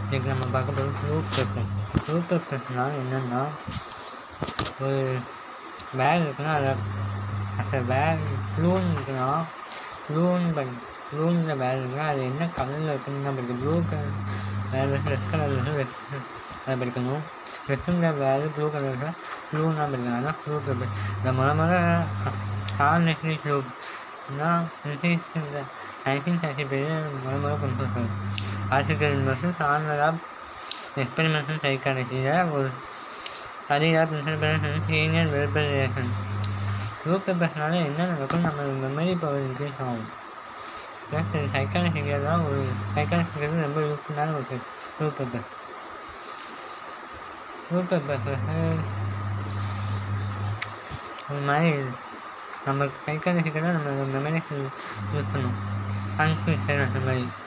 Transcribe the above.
இன்றைக்கி நம்ம பார்க்க போகிறது ப்ளூ பேப்பர். ப்ளூ பேப்பர்ஸ்னால் என்னென்னா, ஒரு பேக் இருக்குன்னா அதில் அந்த பேக் ப்ளூன்னு இருக்குன்னா ப்ளூன்ற பேக் இருக்குன்னா அது என்ன கலரில் இருக்குன்னு தான் படிக்கணும். ப்ளூ கலர் வேறு ரெட் கலரில் அதை படிக்கணும். ரெட்டுன்ற வேறு ப்ளூ கலரில் ப்ளூன்னா படிக்கணும். அதான் ப்ளூ பேப்பர். இந்த முறை கார்னெட்லி ப்ளூன்னா 1933 முறை கொண்டு வந்தாங்க. ஆர்டிகல் மற்றும் சார்ந்ததாக எக்ஸ்பெரிமெண்டல் சைக்காலஜியில் ஒரு அதிகார principal senior welfare relation. Blue பேப்பர்ஸ்னால என்ன நடக்கும், நம்ம மெமரி பவர் இன்க்ரீஸ் ஆகும். ப்ளஸ் சைக்காலஜிக்கெல்லாம் ஒரு சைக்காலஜிக்கிறது ரொம்ப யூஸ்ஃபுல்லான ஒரு ப்ளூ பேப்பர். ப்ளூ பேப்பர்ஸ் ஒரு மாதிரி நம்ம சைக்காலஜிக்கெல்லாம் நம்ம மெமரிக்கு யூஸ் பண்ணுவோம். கன்ஃபியூஷன் அந்த மாதிரி